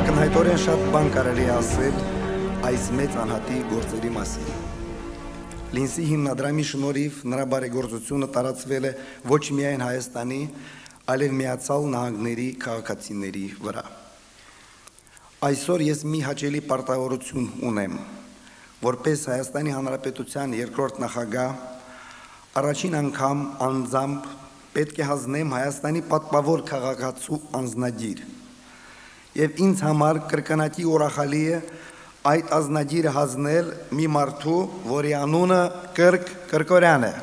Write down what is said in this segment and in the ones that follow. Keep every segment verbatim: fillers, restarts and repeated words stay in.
ակնհայտորեն շատ բան կարելի է ասել այս մեծ անհատի գործերի մասին։ Լինսի հիմնադրամի շնորհիվ նրա բարեգործությունը տարածվել է ոչ միայն Հայաստանի, այլև Միացյալ Նահանգների քաղաքացիների վրա։ Այսօր ես մի հաճելի պարտավորություն ունեմ, որպես Հայաստանի Հանրապետության երկրորդ նախագահ, առաջին անգամ անձամբ պետք է հանձնեմ Հայաստանի պատմավոր քաղաքացու անձնագիր, եւ ինձ համար կրկնակի ուրախալի է այդ անձնագիրը հանձնել մի մարդու, որի անունը Կրկ Կրկորյան է։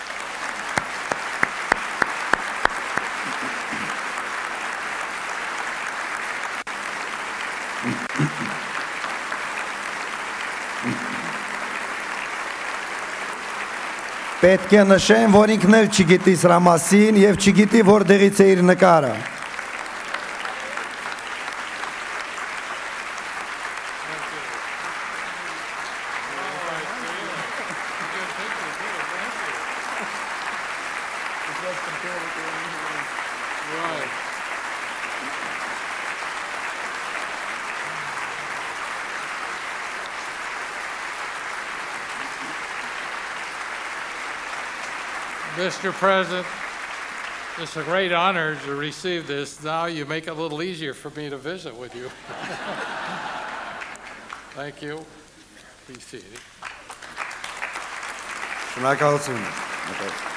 Պետք է նշեմ, որ ինքն էլ չգիտի սրա մասին եւ չգիտի որտեղից է իր նկարը։ Mister President, it's a great honor to receive this. Now you make it a little easier for me to visit with you. Thank you. Be seated. Շնորհակալություն։